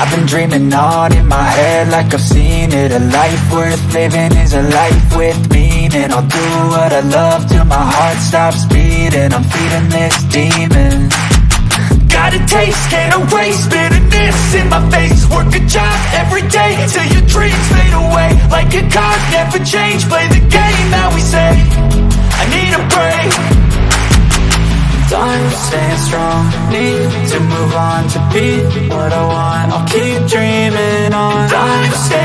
I've been dreaming on in my head like I've seen it. A life worth living is a life with meaning. I'll do what I love till my heart stops beating. I'm feeding this demon. Got a taste, can't erase bitterness in my face. Work a job every day till your dreams fade away. Like a card, never change, play the game that we say. I need a break. Time staying strong, need to move on to be what I want. I'll keep dreaming on. I'm staying